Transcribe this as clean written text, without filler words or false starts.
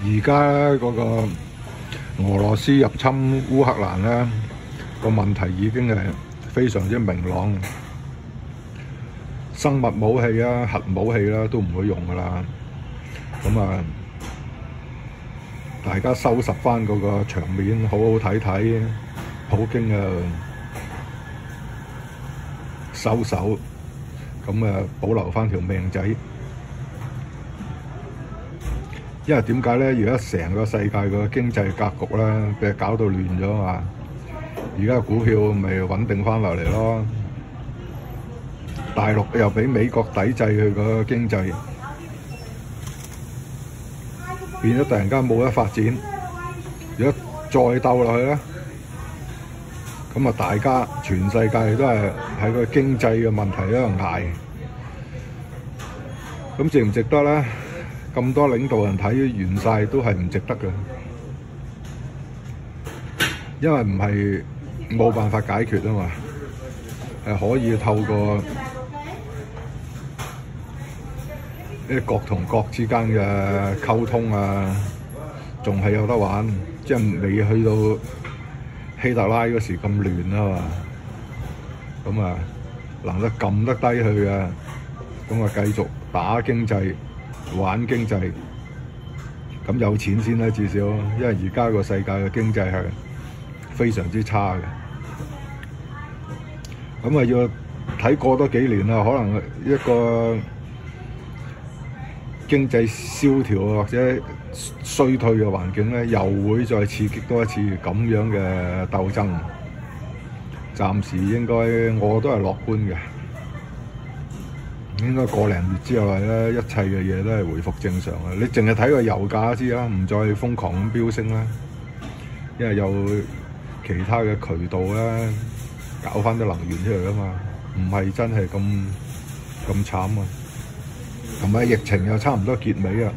而家嗰個俄羅斯入侵烏克蘭咧，個問題已經係非常之明朗。生物武器啊、核武器啦都唔會用噶啦。咁啊，大家收拾翻嗰個場面，好好睇睇。普京啊收手，咁啊保留翻條命仔。因為點解咧？而家成個世界個經濟格局咧，俾搞到亂咗嘛。而家股票咪穩定翻落嚟咯。大陸又俾美國抵制佢個經濟，變咗突然間冇得發展。如果再鬥落去咧，咁啊大家全世界都係喺個經濟嘅問題喺度捱。咁值唔值得咧？咁多領導人睇完晒都係唔值得嘅，因為唔係冇辦法解決啊嘛，係可以透過啲國同國之間嘅溝通啊，仲係有得玩，即係未去到希特拉嗰時咁亂啊嘛，咁啊能夠撳得低佢嘅，咁啊繼續打經濟。玩經濟，咁有錢先啦，至少，因為而家個世界嘅經濟係非常之差嘅。咁啊要睇過多幾年啦，可能一個經濟蕭條或者衰退嘅環境咧，又會再刺激多一次咁樣嘅鬥爭。暫時應該我都係樂觀嘅。應該個零月之後咧，一切嘅嘢都係回復正常嘅。你淨係睇個油價知啦，唔再瘋狂咁飆升啦，因為有其他嘅渠道咧搞翻啲能源出嚟啊嘛，唔係真係咁慘啊。同埋疫情又差唔多結尾啊。